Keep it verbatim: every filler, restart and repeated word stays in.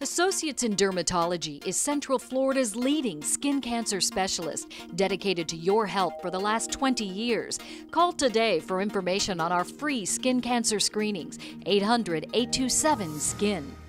Associates in Dermatology is Central Florida's leading skin cancer specialist, dedicated to your health for the last twenty years. Call today for information on our free skin cancer screenings, eight hundred, eight two seven, SKIN.